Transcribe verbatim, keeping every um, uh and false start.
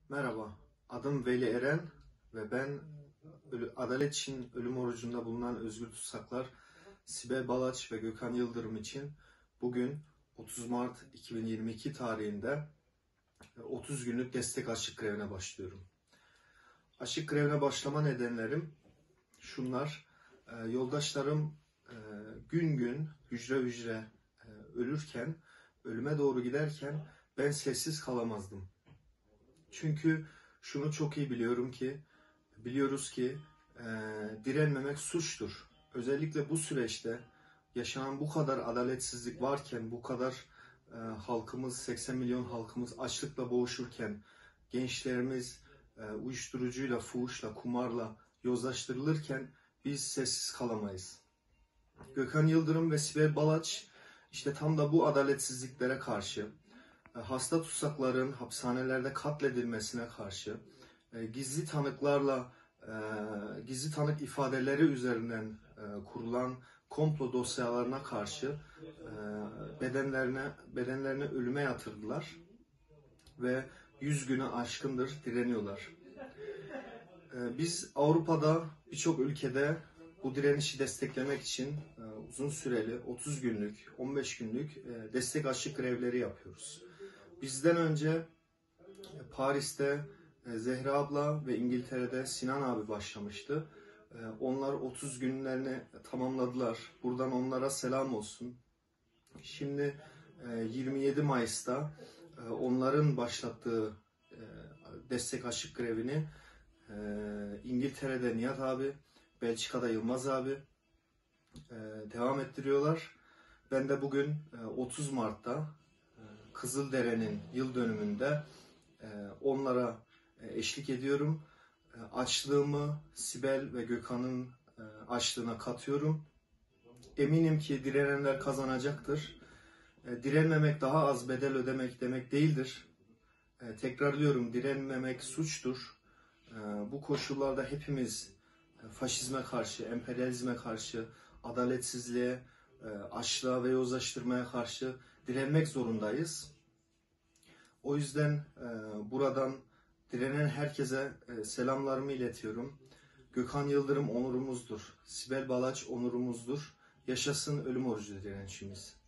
Merhaba, adım Veli Eren ve ben ölü- adalet için ölüm orucunda bulunan özgür tutsaklar Sibel Balaç ve Gökhan Yıldırım için bugün otuz Mart iki bin yirmi iki tarihinde otuz günlük destek açlık grevine başlıyorum. Açlık grevine başlama nedenlerim şunlar: e, yoldaşlarım e, gün gün hücre hücre e, ölürken, ölüme doğru giderken ben sessiz kalamazdım. Çünkü şunu çok iyi biliyorum ki, biliyoruz ki e, direnmemek suçtur. Özellikle bu süreçte yaşanan bu kadar adaletsizlik varken, bu kadar e, halkımız, seksen milyon halkımız açlıkla boğuşurken, gençlerimiz e, uyuşturucuyla, fuhuşla, kumarla yozlaştırılırken biz sessiz kalamayız. Gökhan Yıldırım ve Sibel Balaç işte tam da bu adaletsizliklere karşı, hasta tutsakların hapishanelerde katledilmesine karşı, gizli tanıklarla, gizli tanık ifadeleri üzerinden kurulan komplo dosyalarına karşı bedenlerine bedenlerini ölüme yatırdılar ve yüz günü aşkındır direniyorlar. Biz Avrupa'da birçok ülkede bu direnişi desteklemek için uzun süreli otuz günlük, on beş günlük destek açlık grevleri yapıyoruz. Bizden önce Paris'te Zehra abla ve İngiltere'de Sinan abi başlamıştı. Onlar otuz günlerini tamamladılar. Buradan onlara selam olsun. Şimdi yirmi yedi Mayıs'ta onların başlattığı destek açlık grevini İngiltere'de Nihat abi, Belçika'da Yılmaz abi devam ettiriyorlar. Ben de bugün otuz Mart'ta Kızıldere'nin yıl dönümünde onlara eşlik ediyorum. Açlığımı Sibel ve Gökhan'ın açlığına katıyorum. Eminim ki direnenler kazanacaktır. Direnmemek daha az bedel ödemek demek değildir. Tekrarlıyorum, direnmemek suçtur. Bu koşullarda hepimiz faşizme karşı, emperyalizme karşı, adaletsizliğe, açlığa ve yozlaştırmaya karşı direnmek zorundayız. O yüzden e, buradan direnen herkese e, selamlarımı iletiyorum. Gökhan Yıldırım onurumuzdur. Sibel Balaç onurumuzdur. Yaşasın ölüm orucu direnişimiz.